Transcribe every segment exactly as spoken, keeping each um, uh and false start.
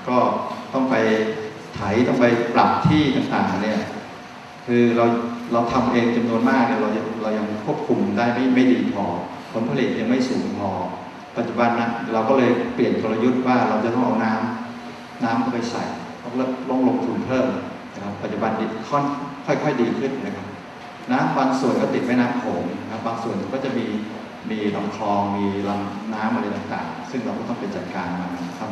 ก็ต้องไปไถต้องไปปรับที่ต่างๆเนี่ยคือเราเราทำเองจำนวนมากเนี่ยเราเรายังควบคุมได้ไม่ไม่ดีพอผลผลิตยังไม่สูงพอปัจจุบันนะเราก็เลยเปลี่ยนกลยุทธ์ว่าเราจะต้องเอาน้ำน้ำเข้าไปใส่ต้องลงลงทุนเพิ่มนะครับปัจจุบันนี้ค่อยๆดีขึ้นนะครับน้ำบางส่วนก็ติดแม่น้ำโขงนะครับบางส่วนก็จะมีมีลำคลองมีลำน้ำอะไรต่างๆซึ่งเราก็ต้องไปจัดการมันครับ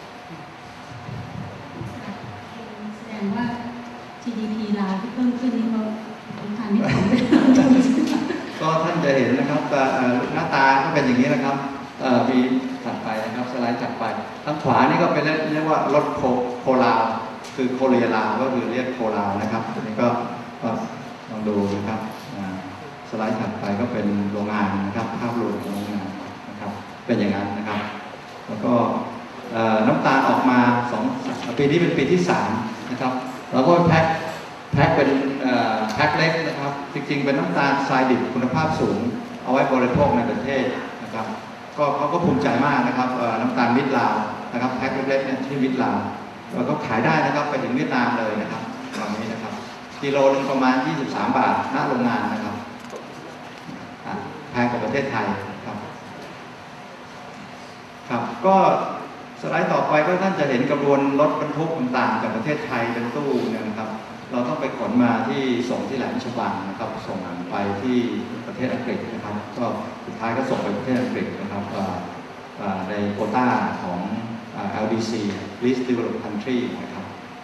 แสดงว่า จี ดี พี ลาวที่เพิ่มขึ้นนี่เขาทานไม่ถึงก็ท่านจะเห็นนะครับหน้าตาก็เป็นอย่างนี้นะครับมีถัดไปนะครับสไลด์ถัดไปทางขวานี่ก็เป็นเรียกว่ารถโคลาวคือโคเรียลาวก็คือเรียกโคลาวนะครับตัวนี้ก็ลองดูนะครับสไลด์ถัดไปก็เป็นโรงงานนะครับภาพรวมของโรงงานนะครับเป็นอย่างนั้นนะครับแล้วก็น้ำตาลออกมาสองปีนี้เป็นปีที่สามนะครับแล้วก็แพ็คแพ็คเป็นแพ็คเล็กนะครับจริงๆเป็นน้ำตาลทรายดิบคุณภาพสูงเอาไว้บริโภคในประเทศนะครับก็เขาก็ภูมิใจมากนะครับน้ำตาลมิตรลาวนะครับแพ็คเล็กๆเนี่ยที่มิตรลาวแล้วก็ขายได้นะครับไปถึงเวียดนามเลยนะครับตอนนี้นะครับกิโลนึงประมาณยี่สิบสามบาทหน้าโรงงานนะครับแพงกว่าประเทศไทยครับครับก็สไลด์ต่อไปก็ท่านจะเห็นกระบวนรถบรรทุกต่างๆจากประเทศไทยเป็นตู้เนี่ยนะครับเราต้องไปขนมาที่ส่งที่แหลมฉบังนะครับส่งไปที่ประเทศอังกฤษนะครับก็สุดท้ายก็ส่งไปประเทศอังกฤษนะครับในโควต้าของ แอล ดี ซี Least Developed Country นะครับ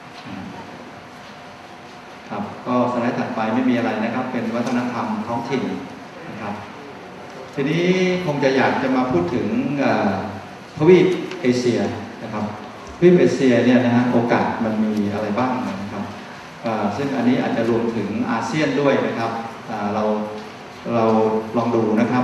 ครับก็สไลด์ถัดไปไม่มีอะไรนะครับเป็นวัฒนธรรมท้องถิ่นนะครับทีนี้คงจะอยากจะมาพูดถึงทวีปเอเชียนะครับทวีปเอเชียเนี่ยนะฮะโอกาสมันมีอะไรบ้างนะครับซึ่งอันนี้อาจจะรวมถึงอาเซียนด้วยนะครับเราเราลองดูนะครับ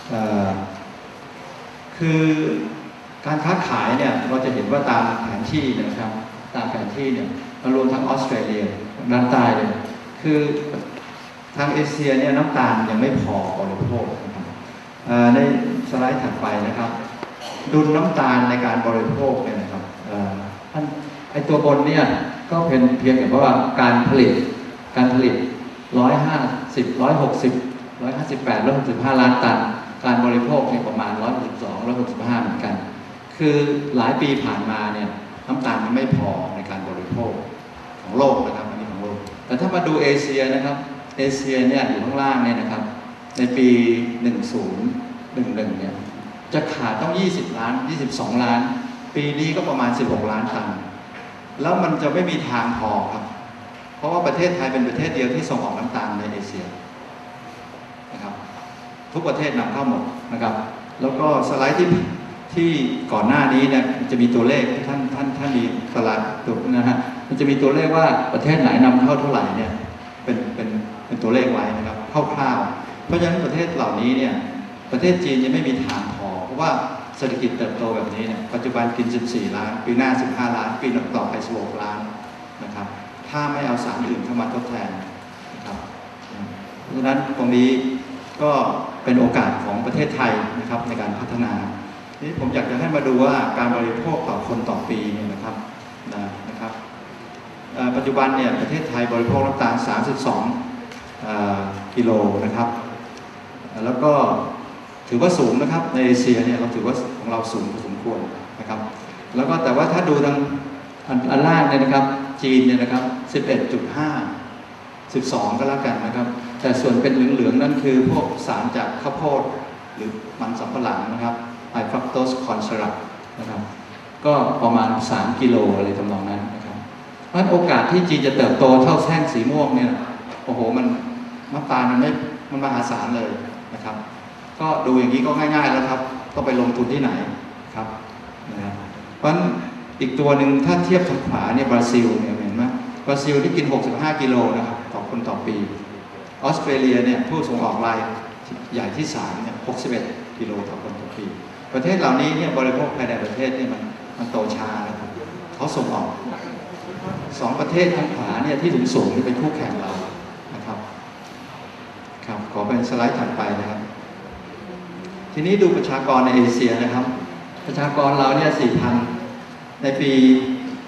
คือการค้าขายเนี่ยเราจะเห็นว่าตามแผนที่นะครับตามแผนที่เนี่ยรวมทั้งออสเตรเลียด้านใต้เนี่ยคือทางเอเชียเนี่ยน้ำตาลยังไม่พอบริโภคนะครับในสไลด์ถัดไปนะครับดุลน้ำตาลในการบริโภคเนี่ยนะครับท่านไอตัวบนเนี่ยก็เป็นเพียงแต่ว่าการผลิตการผลิตร้อยห้าสิบร้อยหกสิบร้อยห้าสิบแปดร้อยหกสิบห้าล้านตันการบริโภคเนี่ยประมาณร้อยหกสิบสองร้อยหกสิบห้าเหมือนกันคือหลายปีผ่านมาเนี่ยน้ำตาลมันไม่พอในการบริโภคของโลกนะครับอันนี้ของโลกแต่ถ้ามาดูเอเชียนะครับเอเชียเนี่ยอยู่ข้างล่างเนี่ยนะครับในปีหนึ่งศูนย์หนึ่งหนึ่งเนี่ยจะขาดต้องยี่สิบล้านยี่สิบสองล้านปีนี้ก็ประมาณสิบหกล้านตันแล้วมันจะไม่มีทางพอครับเพราะว่าประเทศไทยเป็นประเทศเดียวที่ส่งออกน้ำตาลในเอเชียนะครับทุกประเทศนำเข้าหมดนะครับแล้วก็สไลด์ที่ที่ก่อนหน้านี้เนี่ยจะมีตัวเลขท่านท่านท่านมีสไลด์ตัวนะฮะมันจะมีตัวเลขว่าประเทศไหนนำเข้าเท่าไหร่เนี่ยเป็นเป็นเป็นตัวเลขไว้นะครับคร่าวๆเพราะฉะนั้นประเทศเหล่านี้เนี่ยประเทศจีนยังไม่มีทางพอเพราะว่าเศรษฐกิจเติบโตแบบนี้เนี่ยปัจจุบันกินสิบสี่ล้านปีหน้าสิบห้าล้านปีต่อไปสิบหกล้านนะครับถ้าไม่เอาสารอื่นเข้ามาทดแทนนะครับเพราะฉะนั้นตรงนี้ก็เป็นโอกาสของประเทศไทยนะครับในการพัฒนาทีนี้ผมอยากจะให้มาดูว่าการบริโภคต่อคนต่อปีเนี่ยนะครับนะครับปัจจุบันเนี่ยประเทศไทยบริโภคน้ำตาลสามสิบสองกิโลนะครับแล้วก็ถือว่าสูงนะครับในเอเชียเนี่ยเราถือว่าของเราสูงพอสมควรนะครับแล้วก็แต่ว่าถ้าดูทางอันล่างเนี่ยนะครับจีนเนี่ยนะครับ สิบเอ็ดจุดห้า สิบสอง ก็แล้วกันนะครับแต่ส่วนเป็นเหลืองๆนั่นคือพวกสารจากข้าวโพดหรือมันสำปะหลังนะครับไฮฟรักโตสคอนเซรัตนะครับก็ประมาณสามกิโลอะไรทำนองนั้นนะครับเพราะโอกาสที่จีนจะเติบโตเท่าแท่งสีม่วงเนี่ยโอ้โหมันน้ำตาลมันไม่มันมหาศาลเลยนะครับก็ดูอย่างนี้ก็ง่ายๆแล้วครับก็ไปลงทุนที่ไหนครับนะครับเพราะฉะนั้นอีกตัวหนึ่งถ้าเทียบทางขวาเนี่ยบราซิลเนี่ยเห็นไหมบราซิลที่กินหกสิบห้ากิโลนะครับต่อคนต่อปีออสเตรเลียเนี่ยผู้ส่งออกรายใหญ่ที่สามเนี่ยหกสิบเอ็ดกิโลต่อคนต่อปีประเทศเหล่านี้เนี่ยบริโภคภายในประเทศเนี่ยมันมันโตช้านะครับเขาส่งออกสองประเทศทางขวาเนี่ยที่สูงสูงที่เป็นคู่แข่งเรานะครับครับขอเป็นสไลด์ถัดไปนะครับทีนี้ดูประชากรในเอเชียนะครับประชากรเราเนี่ย สี่พัน ในปี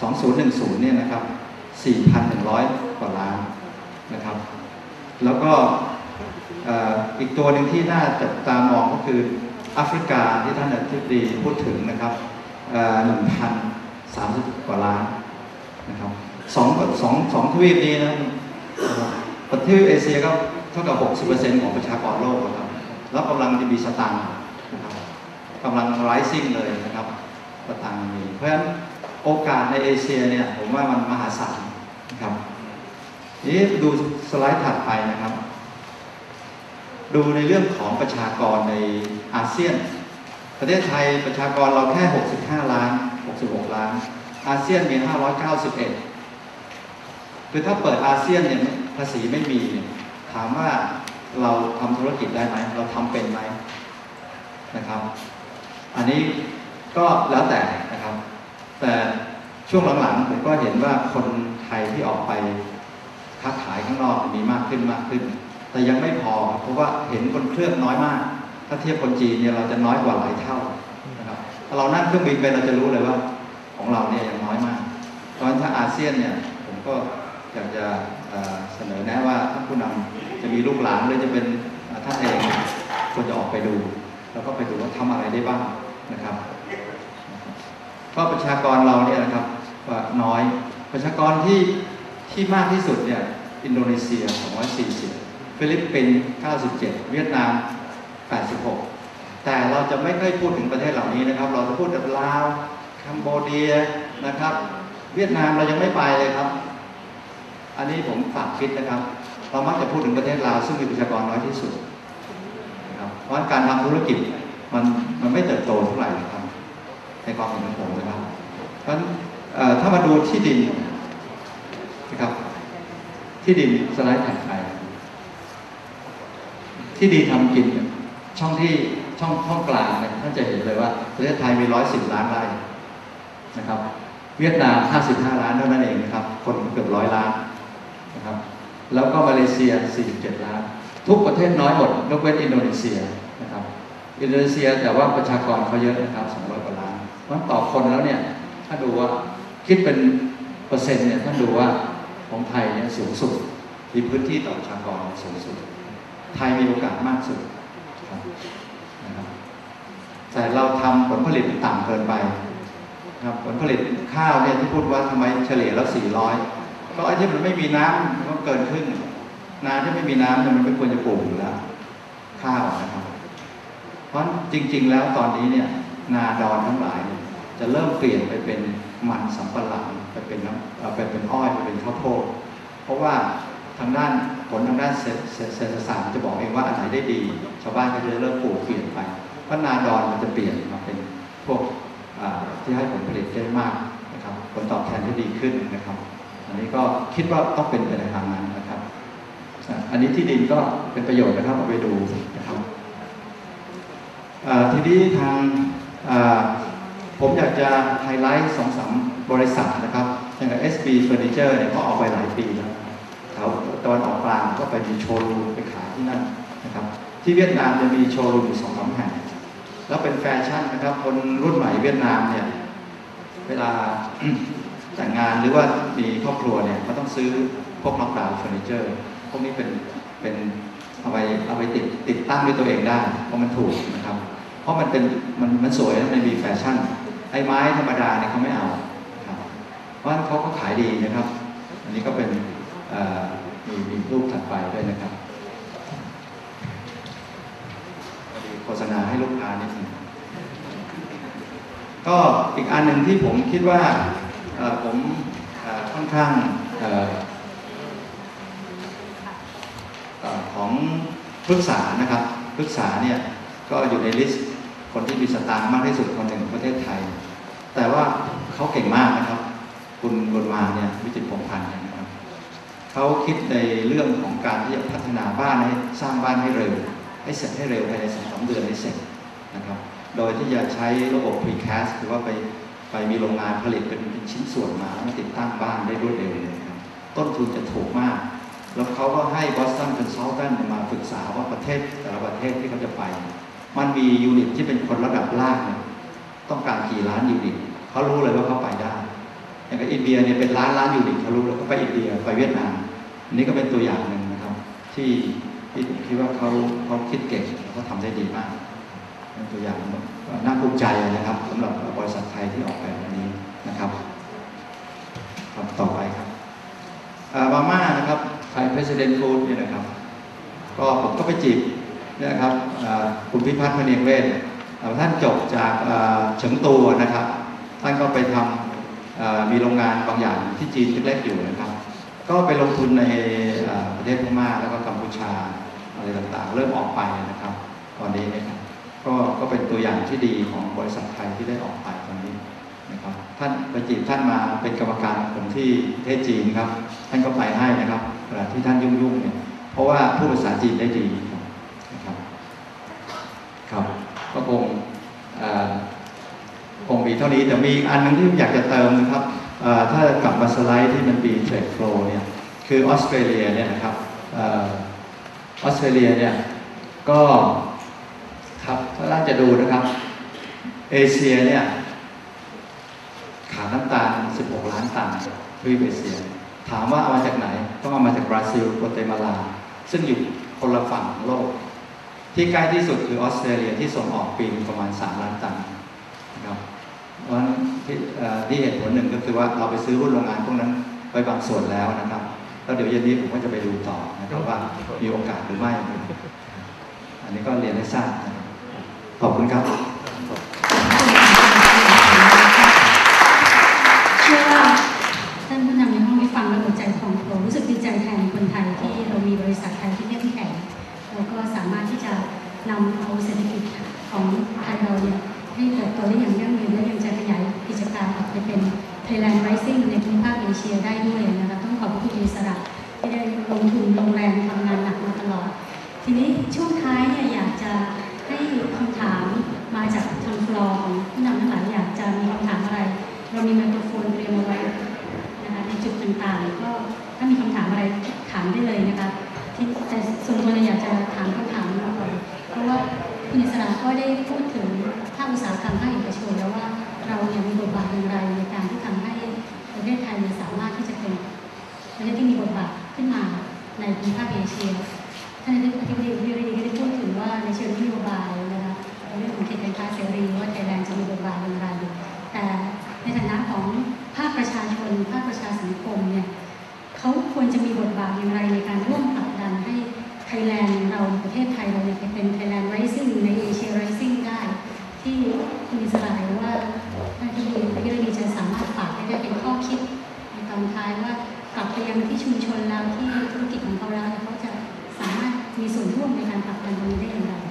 สองพันสิบเนี่ยนะครับ สี่พันหนึ่งร้อย กว่าล้านนะครับแล้วก็อีกตัวหนึ่งที่น่าจับตามองก็คือแอฟริกาที่ท่านอธิบดีพูดถึงนะครับหนึ่งพันสามสิบ กว่าล้านนะครับสองสองสองทวีปนี้นะประเทศเอเชียก็เท่ากับ หกสิบเปอร์เซ็นต์ ของประชากรโลกครับแล้วกำลังจะมีสตางค์นะครับกำลัง rising เลยนะครับสตางค์มีเพราะฉะนั้นโอกาสในเอเชียเนี่ยผมว่ามันมหาศาลนะครับนี้ดูสไลด์ถัดไปนะครับดูในเรื่องของประชากรในอาเซียนประเทศไทยประชากรเราแค่หกสิบห้าล้านหกสิบหกล้านอาเซียนมีห้าร้อยเก้าสิบเอ็ดคือถ้าเปิดอาเซียนเนี่ยภาษีไม่มีถามว่าเราทำธุรกิจได้ไหมเราทำเป็นไหมนะครับอันนี้ก็แล้วแต่นะครับแต่ช่วงหลังๆผมก็เห็นว่าคนไทยที่ออกไปค้าขายข้างนอกมีมากขึ้นมากขึ้นแต่ยังไม่พอเพราะว่าเห็นคนเครื่องน้อยมากถ้าเทียบคนจีนเนี่ยเราจะน้อยกว่าหลายเท่านะครับถ้าเรานั่งเครื่องบินไปเราจะรู้เลยว่าของเราเนี่ยยังน้อยมากเพราะฉะนั้นถ้าอาเซียนเนี่ยผมก็อยากจะเสนอแนะว่าท่านผู้นำจะมีลูกหลานหรือจะเป็นท่านเองควรจะออกไปดูแล้วก็ไปดูว่าทำอะไรได้บ้างนะครับก็ประชากรเราเนี่ยนะครับว่าน้อยประชากรที่ที่มากที่สุดเนี่ยอินโดนีเซียสองร้อยสี่สิบฟิลิปปินส์เก้าสิบเจ็ดเวียดนามแปดสิบหกแต่เราจะไม่ค่อยพูดถึงประเทศเหล่านี้นะครับเราจะพูดถึงลาวคัมโบเดียนะครับเวียดนามเรายังไม่ไปเลยครับอันนี้ผมฝากคิดนะครับเรามักจะพูดถึงประเทศลาวซึ่งมีประชากรน้อยที่สุดนะครับเพราะการทำธุรกิจมันมันไม่เติบโตเท่าไหร่นะครับในความเห็นของผมนะครับเพราะฉะนั้นถ้ามาดูที่ดินนะครับที่ดินสไลด์ถัดไปที่ดินทำกินช่องที่ช่องช่องกลางเนี่ยท่านจะเห็นเลยว่าประเทศไทยมีร้อยสิบล้านไร่นะครับเวียดนามห้าสิบห้าล้านเท่านั้นเองนะครับคนเกือบร้อยล้านนะครับแล้วก็มาเลเซียสี่สิบเจ็ดล้านทุกประเทศน้อยหมดยกเว้นอินโดนีเซียนะครับอินโดนีเซียแต่ว่าประชากรเขาเยอะนะครับสองร้อยกว่าล้านเพราะต่อคนแล้วเนี่ยถ้าดูว่าคิดเป็นเปอร์เซ็นต์เนี่ยท่านดูว่าของไทยเนี่ยสูงสุดมีพื้นที่ต่อประชากรสูงสุดไทยมีโอกาสมากสุดนะครับแต่เราทำผลผลิตต่ำเกินไปครับผลผลิตข้าวเนี่ยที่พูดว่าทำไมเฉลี่ยแล้วสี่ร้อยก็ไอ้ที่มันไม่มีน้ำมันก็เกินครึ่งนาที่ไม่มีน้ำเนี่ยมันไม่ควรจะปลูกอยู่แล้วข้าวนะครับเพราะจริงๆแล้วตอนนี้เนี่ยนาดอนทั้งหลายจะเริ่มเปลี่ยนไปเป็นมันสำปะหลังไปเป็นน้ำไปเป็นอ้อยไปเป็นข้าวโพดเพราะว่าทางด้านผลทางด้านเศรษฐศาสตร์จะบอกเองว่าอันไหนได้ดีชาวบ้านก็จะเริ่มปลูกเปลี่ยนไปเพราะนาดอนมันจะเปลี่ยนมาเป็นพวกที่ให้ผลผลิตได้มากนะครับผลตอบแทนที่ดีขึ้นนะครับอันนี้ก็คิดว่าต้องเป็นไปในทางนั้นนะครับอันนี้ที่ดินก็เป็นประโยชน์นะครับเอาไปดูนะครับทีนี้ทางผมอยากจะไฮไลท์สองสามบริษัทนะครับอย่าง เอส บี Furniture เนี่ยก็ออกไปหลายปีแล้วแถวตะวันออกกลางก็ไปมีโชว์รูมไปขายที่นั่นนะครับที่เวียดนามจะมีโชว์รูมอยู่สองสามแห่งแล้วเป็นแฟชั่นนะครับคนรุ่นใหม่เวียดนามเนี่ยเวลา แต่งงานหรือว่ามีครอบครัวเนี่ยก็ต้องซื้อพวกน็อกดาวน์เฟอร์นิเจอร์พวกนี้เป็นเป็นเอาไปเอาไปติดติดตั้งด้วยตัวเองได้เพราะมันถูกนะครับเพราะมันเป็นมันมันสวยและมันมีแฟชั่นไอ้ไม้ธรรมดาเนี่ยเขาไม่เอาครับเพราะฉะนั้นเขาก็ขายดีนะครับอันนี้ก็เป็นมีมีรูปถัดไปด้วยนะครับโฆษณาให้ลูกค้านิดนึงก็อีกอันหนึ่งที่ผมคิดว่าผมค่อนข้างของปรึกษานะครับปรึกษาเนี่ยก็อยู่ในลิสต์คนที่มีสตางค์มากที่สุดคนหนึ่งของประเทศไทยแต่ว่าเขาเก่งมากนะครับคุณบุญมาเนี่ยวิจิตรพงษ์พันธ์นะครับเขาคิดในเรื่องของการที่จะพัฒนาบ้านให้สร้างบ้านให้เร็วให้เสร็จให้เร็วภายในสองสามเดือนให้เสร็จนะครับโดยที่จะใช้ระบบ Precast หรือว่าไปไปมีโรงงานผลิตเป็นชิ้นส่วนมาแล้วติดตั้งบ้านได้รวดเร็วเลยครับต้นทุนจะถูกมากแล้วเขาก็ให้ Boston Consultant มาปรึกษาว่าประเทศแต่ละประเทศที่เขาจะไปมันมียูนิตที่เป็นคนระดับล่างเนี่ยต้องการกี่ล้านยูนิตเขารู้เลยว่าเขาไปได้อย่างกับอินเดียเนี่ยเป็นล้านล้านยูนิตทะลุแล้วก็ไปอินเดียไปเวียดนามอันนี้ก็เป็นตัวอย่างหนึ่งนะครับที่ที่ผมคิดว่าเขาเขาคิดเก่งแล้วก็ทำได้ดีมากเป็นตัวอย่างน่าภูมิใจนะครับสำหรับบริษัทไทยที่ออกแบบอันนี้นะครับครับต่อไปครับมาม่านะครับไทย President Food เนี่ยนะครับก็ผมก็ไปจีบนะครับคุณพิพัฒน์มณีเวชท่านจบจากเฉิงตูนะครับท่านก็ไปทำมีโรงงานบางอย่างที่จีนเล็กๆอยู่นะครับก็ไปลงทุนในประเทศพม่าแล้วก็กัมพูชาอะไรต่างๆเริ่มออกไปนะครับตอนนี้นะครับก็ก็เป็นตัวอย่างที่ดีของบริษัทไทยที่ได้ออกไปตอนนี้นะครับท่านไปจีบท่านมาเป็นกรรมการผมที่ประเทศจีนครับท่านก็ไปให้นะครับเวลาที่ท่านยุ่งๆเนี่ยเพราะว่าพูดภาษาจีนได้ดีนะครับครับก็คงคงมีเท่านี้แต่มีอันนึงที่อยากจะเติมนะครับถ้ากลับมาสไลด์ที่มันมีเทรดโฟลเนี่ยคือออสเตรเลียเนี่ยนะครับออสเตรเลียเนี่ยก็ครับถ้าท่านจะดูนะครับเอเชียเนี่ยขาดน้ำตาลสิบหกล้านตันทวีปเอเชียถามว่าเอามาจากไหนต้องเอามาจากบราซิลโกเตมาลาซึ่งอยู่คนละฝั่งของโลกที่ใกล้ที่สุดคือออสเตรเลียที่ส่งออกปีประมาณสามล้านตันนะครับเพราะฉะนั้นที่ที่เหตุผลหนึ่งก็คือว่าเราไปซื้อหุ้นโรงงานพวกนั้นไปบางส่วนแล้วนะครับแล้วเดี๋ยวเย็นนี้ผมก็จะไปดูต่อนะครับว่ามีโอกาสหรือไม่อันนี้ก็เรียนให้ทราบขอบคุณครับเชื่อว่าท่านผู้นำในห้องได้ฟังแล้วหัวใจของผมรู้สึกดีใจแทนคนไทยที่เรามีบริษัทไทยที่เข้มแข็งเราก็สามารถที่จะนำเอาเศรษฐกิจของไทยเราเนี่ยให้เติบโตได้อย่างยั่งยืนและยังจะขยายกิจการออกไปเป็น Thailand Rising ในภูมิภาคเอเชียได้ด้วยนะคะต้องขอบคุณอิสระที่ได้ลงทุนลงแรงทำงานหนักมาตลอดทีนี้ช่วงท้ายเนี่ยอยากจะให้คำถามมาจากทางฟลอร์ของผู้นำทั้งหลายอยากจะมีคำถามอะไรเรามีไมโครโฟนเตรียมเอาไว้นะคะในจุดต่างๆก็ถ้ามีคำถามอะไรถามได้เลยนะคะแต่ส่วนตัวเราอยากจะถามคำถามมาก่อนเพราะว่าคุณอิสระก็ได้พูดถึงภาคอุตสาหกรรมภาคเอกชนแล้วว่าเราเนี่ยมีบทบาทอย่างไรในการที่ทำให้ประเทศไทยสามารถที่จะเป็นประเทศที่มีบทบาทขึ้นมาในภูมิภาคเอเชียท่านอธิบดีวิริดีก็ได้พูดถึงว่าในเชิงนโยบายนะคะเรื่องของเขตการค้าเสรีว่าไทยแลนด์จะมีบทบาทอย่างไรแต่ในฐานะของภาคประชาชนภาคประชาสังคมเนี่ยเขาควรจะมีบทบาทอย่างไรในการร่วมผลักดันให้ไทยแลนด์เราประเทศไทยเราเนี่ยเป็น Thailand Rising ในเอเชีย Rising ได้ที่คุณอิสระหรือว่าท่านที่ดีที่ดีจะสามารถฝากให้ได้เป็นข้อคิดในตอนท้ายว่ากลับไปยังที่ชุมชนแล้วที่ธุรกิจของเขาแล้วเขาจะสามารถมีส่วนร่วมในการผลักดันตรงนี้ได้อย่างไร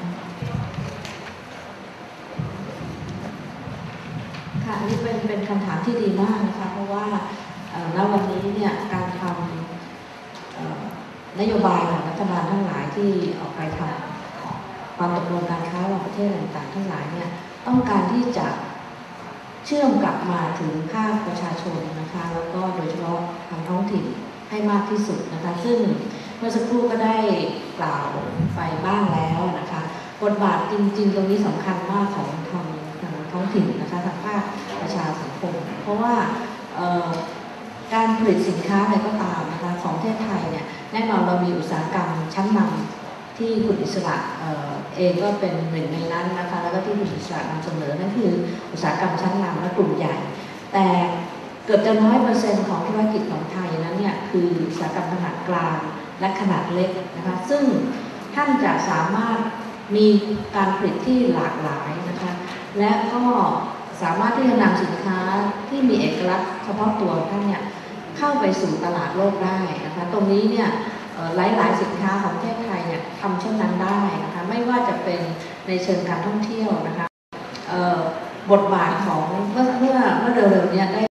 ค่ะนี่เป็นเป็นคำถามที่ดีมากนะคะเพราะว่าณวันนี้เนี่ยการทำนโยบายของรัฐบาลทั้งหลายที่ออกไปทำความตกลงการค้าระหว่างประเทศต่างๆทั้งหลายเนี่ยต้องการที่จะเชื่อมกลับมาถึงภาคประชาชนนะคะแล้วก็โดยเฉพาะทางท้องถิ่นให้มากที่สุดนะคะซึ่งเมื่อสักครู่ก็ได้กล่าวไปบ้างแล้วนะคะบทบาทจริงๆตรงนี้สำคัญมากของทางทางท้องถิ่นนะคะทางภาคประชาสังคมเพราะว่าการผลิตสินค้าอะไรก็ตามนะคะของประเทศไทยเนี่ยแน่นอนเรามีอุตสาหกรรมชั้นนำที่คุณอิสระ เ, เองก็เป็นหนึ่งในนั้นนะคะแล้วก็ที่คุณอิสระนำเสนอนั่นคืออุตสาหกรรมชั้นนำและกลุ่มใหญ่แต่เกือบจะร้อยเปอร์เซ็นต์ของธุรกิจของไทยนั้นเนี่ยคืออุตสาหกรรมขนาดกลางและขนาดเล็กนะคะซึ่งท่านจะสามารถมีการผลิตที่หลากหลายนะคะและก็สามารถที่จะนำสินค้าที่มีเอกลักษณ์เฉพาะตัวท่านเนี่ยเข้าไปสู่ตลาดโลกได้นะคะตรงนี้เนี่ยหลายๆสินค้าของประเทศไทยเนี่ยทำเช่นนั้นได้นะคะไม่ว่าจะเป็นในเชิงการท่องเที่ยวนะคะบทบาทของเมื่อเมื่อเมื่อเร็วๆนี้ได้